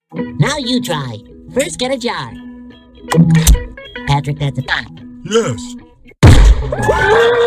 Now you try. First, get a jar. Patrick, that's a... Yes.